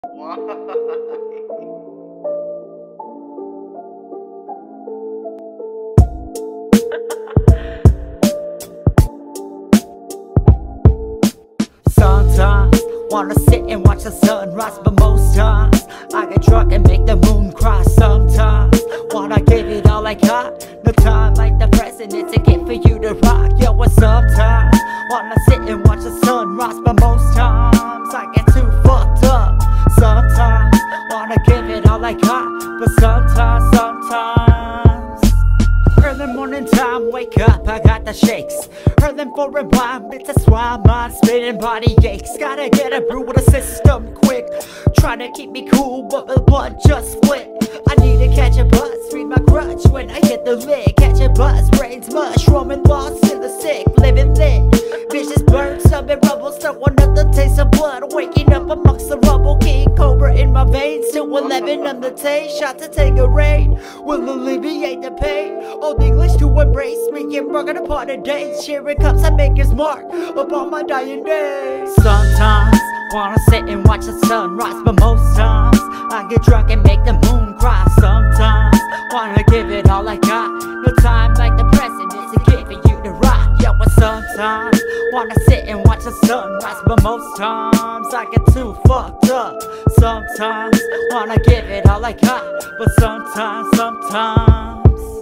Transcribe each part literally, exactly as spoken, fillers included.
Sometimes wanna sit and watch the sunrise, but most times I get drunk and make the moon cry. Sometimes wanna give it all I got. No time like the present, it's a gift for you to rock. Yo, and sometimes wanna sit and watch the sunrise, but most times I get too fucked up. Sometimes wanna give it all I got, but sometimes, sometimes early morning time, wake up, I got the shakes. Early for a rhyme, it's a swine, mind spinning, body aches. Gotta get a brew with a system quick. Trying to keep me cool, but the blood just split. I need to catch a buzz, read my grudge when I hit the lid. Catch a buzz, brains mush, roaming lost in the sick, living lit. Vicious birds, some in rubble, someone of the taste of blood. Waking up amongst the rubble, King Cobra in my veins. Till eleven on the taste, shot to take a rain will alleviate the pain. Old English to embrace me and working upon the days. Sharing cups, I make his mark upon my dying days. Sometimes wanna sit and watch the sunrise, but most times I get drunk and make the moon cry. Sometimes wanna give it all I got. No time like the present, it's a gift for you to rock. Yo, and sometimes wanna sit and watch the sunrise, but most times I get too fucked up. Sometimes wanna give it all I got, but sometimes, sometimes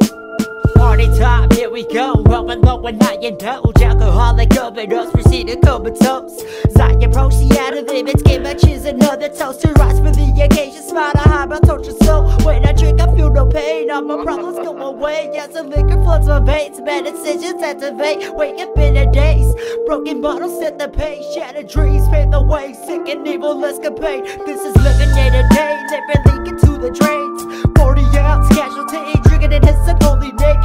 party time, here we go. Rolling low and I indulge. Alcoholic overdose, proceed to comatose. Zion proceed out of limits, give my cheers another toast. To rise for the occasion, smile to hide my torture soul. When I drink, I feel no pain. All my problems go away. As the liquor floods my veins, bad decisions activate. Wake up in a daze, broken bottles set the pace. Shattered dreams pave the way, sick and evil escapade. This is living day to day, living leaking to the drains. Forty ounce casualty, drinking it hits a holy name.